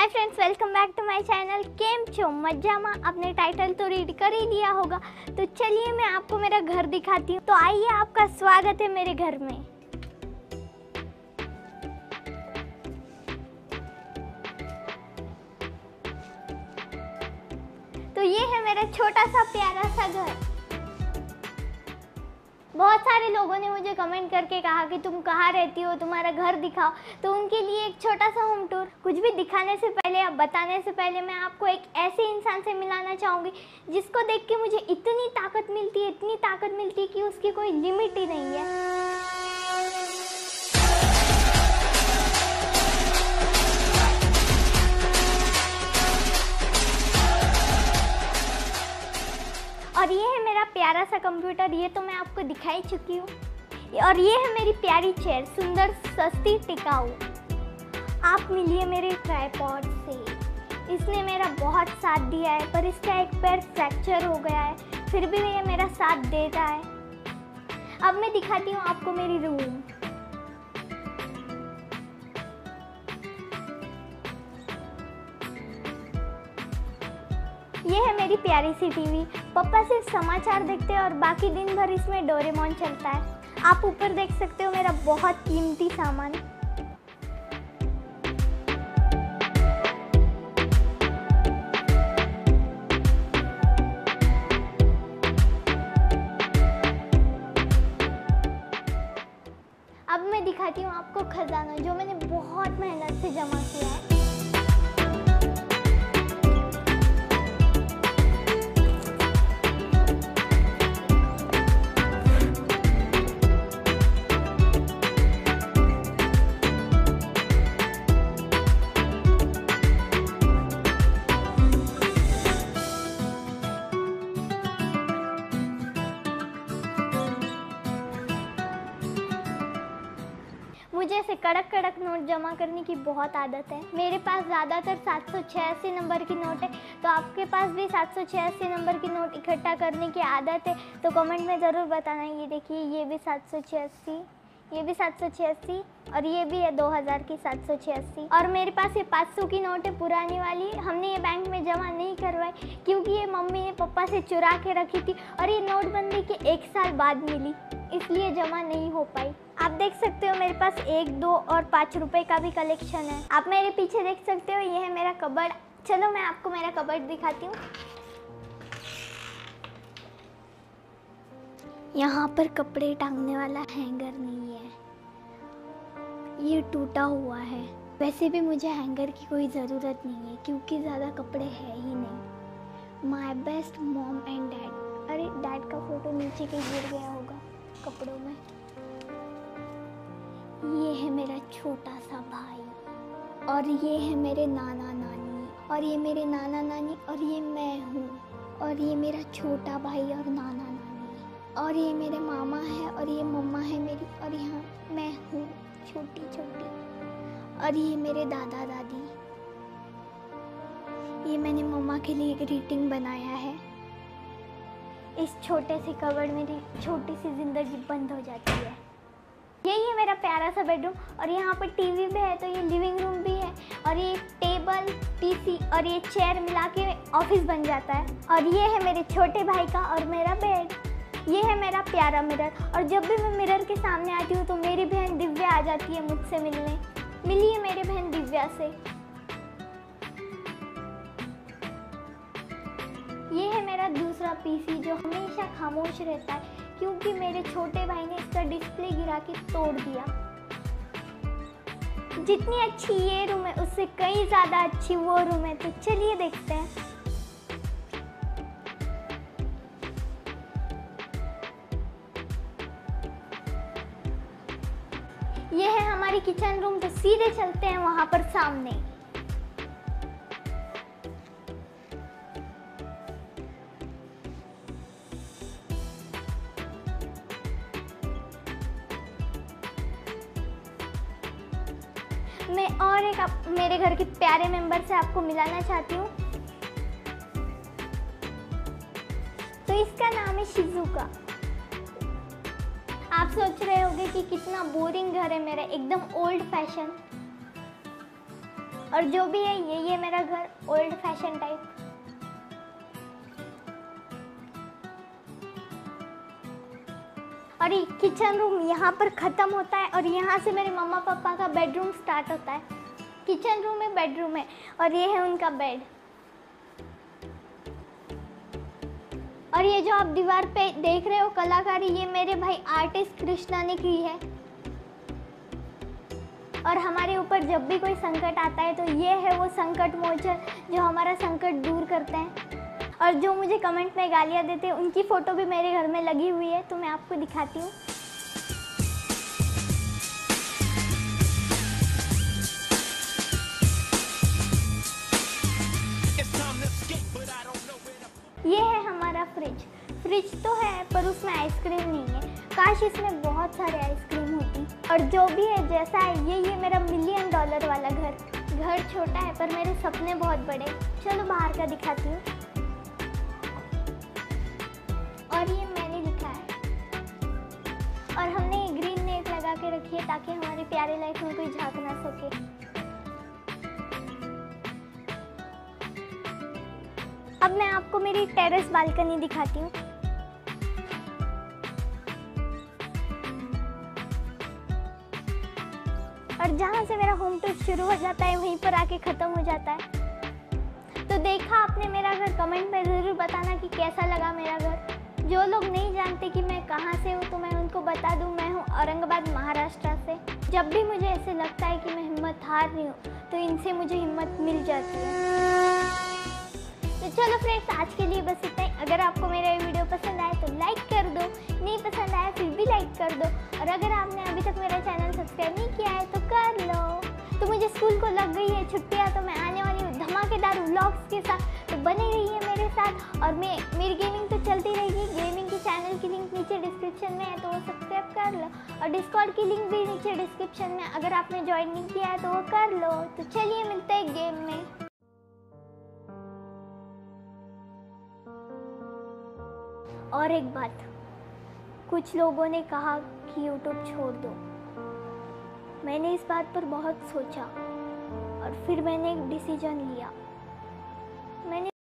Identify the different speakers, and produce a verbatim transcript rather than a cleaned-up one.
Speaker 1: Friends, welcome back to my channel. केम छो मजामा। आपने टाइटल तो रीड कर ही लिया होगा, तो चलिए मैं आपको मेरा घर दिखाती हूँ। तो आइए, आपका स्वागत है मेरे घर में। तो ये है मेरा छोटा सा प्यारा सा घर। बहुत सारे लोगों ने मुझे कमेंट करके कहा कि तुम कहाँ रहती हो, तुम्हारा घर दिखाओ। तो उनके लिए एक छोटा सा होम टूर। कुछ भी दिखाने से पहले या बताने से पहले मैं आपको एक ऐसे इंसान से मिलाना चाहूँगी जिसको देख के मुझे इतनी ताकत मिलती है, इतनी ताकत मिलती है कि उसकी कोई लिमिट ही नहीं है। और ये है मेरा प्यारा सा कंप्यूटर, ये तो मैं आपको दिखा ही चुकी हूँ। और ये है मेरी प्यारी चेयर, सुंदर, सस्ती, टिकाऊ। आप मिलिए मेरे ट्राइपॉड से। इसने मेरा बहुत साथ दिया है, पर इसका एक पैर फ्रैक्चर हो गया है, फिर भी ये मेरा साथ देता है। अब मैं दिखाती हूँ आपको मेरी रूम। ये है मेरी प्यारी सी टीवी। पापा सिर्फ समाचार देखते हैं और बाकी दिन भर इसमें डोरेमोन चलता है। आप ऊपर देख सकते हो मेरा बहुत कीमती सामान। अब मैं दिखाती हूँ आपको खजाना, जो मैंने बहुत मेहनत से जमा किया है। मुझे ऐसे कड़क कड़क नोट जमा करने की बहुत आदत है। मेरे पास ज़्यादातर सात सौ छियासी नंबर की नोट है, तो आपके पास भी सात सौ छियासी नंबर की नोट इकट्ठा करने की आदत है तो कमेंट में ज़रूर बताना। ये देखिए, ये भी सात सौ छियासी, ये भी सात सौ छियासी, और ये भी है दो हज़ार की सात सौ छियासी। और मेरे पास ये पाँच सौ की नोट है, पुरानी वाली। हमने ये बैंक में जमा नहीं करवाई क्योंकि ये मम्मी ने पापा से चुरा के रखी थी और ये नोटबंदी के एक साल बाद मिली, इसलिए जमा नहीं हो पाई। आप देख सकते हो मेरे पास एक, दो और पाँच रुपए का भी कलेक्शन है। आप मेरे पीछे देख सकते हो, ये है मेरा कबर्ड। चलो मैं आपको मेरा कबर्ड दिखाती हूँ। यहाँ पर कपड़े टांगने वाला हैंगर नहीं है, ये टूटा हुआ है। वैसे भी मुझे हैंगर की कोई ज़रूरत नहीं है क्योंकि ज़्यादा कपड़े है ही नहीं। My best mom and dad. अरे डैड का फोटो नीचे के गिर गया होगा कपड़ों में। ये है मेरा छोटा सा भाई, और ये है मेरे नाना नानी, और ये मेरे नाना नानी, और ये मैं हूँ, और ये मेरा छोटा भाई और नाना नानी, और ये मेरे मामा है, और ये मम्मा है मेरी, और यहाँ मैं हूँ छोटी छोटी, और ये मेरे दादा दादी। ये मैंने मम्मा के लिए एक ग्रीटिंग बनाया है। इस छोटे से कबर्ड में मेरी छोटी सी जिंदगी बंद हो जाती है। यही है मेरा प्यारा सा बेडरूम, और यहाँ पर टीवी भी है, तो ये लिविंग रूम भी है, और ये टेबल, पीसी और ये चेयर मिला के ऑफिस बन जाता है। और ये है मेरे छोटे भाई का और मेरा बेड। ये है मेरा प्यारा मिरर, और जब भी मैं मिरर के सामने आती हूँ तो मेरी बहन दिव्या आ जाती है मुझसे मिलने। मिलिए मेरी बहन दिव्या से। ये है मेरा दूसरा पीसी, जो हमेशा खामोश रहता है क्योंकि मेरे छोटे भाई ने इसका डिस्प्ले गिरा के तोड़ दिया। जितनी अच्छी ये रूम है उससे कई ज़्यादा अच्छी वो रूम है, तो चलिए देखते हैं। ये है हमारी किचन रूम, तो सीधे चलते हैं वहां पर सामने। मैं और एक आप, मेरे घर के प्यारे मेंबर से आपको मिलाना चाहती हूँ। तो इसका नाम है शिजुका। आप सोच रहे होंगे कि कितना बोरिंग घर है मेरा, एकदम ओल्ड फैशन। और जो भी है यही है मेरा घर, ओल्ड फैशन टाइप। और ये किचन रूम यहाँ पर ख़त्म होता है और यहाँ से मेरे मम्मा पापा का बेडरूम स्टार्ट होता है। किचन रूम है, बेडरूम है और ये है उनका बेड। और ये जो आप दीवार पे देख रहे हो कलाकारी, ये मेरे भाई आर्टिस्ट कृष्णा ने की है। और हमारे ऊपर जब भी कोई संकट आता है तो ये है वो संकट मोचन जो हमारा संकट दूर करते हैं। और जो मुझे कमेंट में गालियाँ देते हैं उनकी फ़ोटो भी मेरे घर में लगी हुई है, तो मैं आपको दिखाती हूँ। ये है हमारा फ्रिज। फ्रिज तो है पर उसमें आइसक्रीम नहीं है, काश इसमें बहुत सारे आइसक्रीम होती। और जो भी है जैसा है, ये ये मेरा मिलियन डॉलर वाला घर। घर छोटा है पर मेरे सपने बहुत बड़े। चलो बाहर का दिखाती हूँ। और ये मैंने लिखा है और हमने ये ग्रीन नेट लगा के रखी है ताकि हमारी प्यारी लाइफ में कोई झांक ना सके। अब मैं आपको मेरी टेरेस बालकनी दिखाती हूँ। और जहाँ से मेरा होम टूर शुरू हो जाता है वहीं पर आके ख़त्म हो जाता है। तो देखा आपने मेरा घर, कमेंट में ज़रूर बताना कि कैसा लगा मेरा घर। जो लोग नहीं जानते कि मैं कहाँ से हूँ तो मैं उनको बता दूँ, मैं हूँ औरंगाबाद महाराष्ट्र से। जब भी मुझे ऐसे लगता है कि मैं हिम्मत हार रही हूँ तो इनसे मुझे हिम्मत मिल जाती है। तो चलो फ्रेंड्स, आज के लिए बस इतना ही। अगर आपको मेरा ये वीडियो पसंद आए तो लाइक कर दो, नहीं पसंद आया फिर भी लाइक कर दो। और अगर आपने अभी तक मेरा चैनल सब्सक्राइब नहीं किया है तो कर लो। तो मुझे स्कूल को लग गई है छुट्टियाँ, तो मैं आने वाली हूँ धमाकेदार व्लॉग्स के साथ, तो बने रहिए मेरे साथ। और मैं मेरी गेमिंग तो चलती रहेगी। गेमिंग की चैनल की लिंक नीचे डिस्क्रिप्शन में है, तो वो सब्सक्राइब कर लो। और डिस्कॉर्ड की लिंक भी नीचे डिस्क्रिप्शन में, अगर आपने ज्वाइन नहीं किया है तो वो कर लो। तो चलिए मिलते हैं गेम में। और एक बात, कुछ लोगों ने कहा कि यूट्यूब छोड़ दो। मैंने इस बात पर बहुत सोचा और फिर मैंने एक डिसीजन लिया। मैंने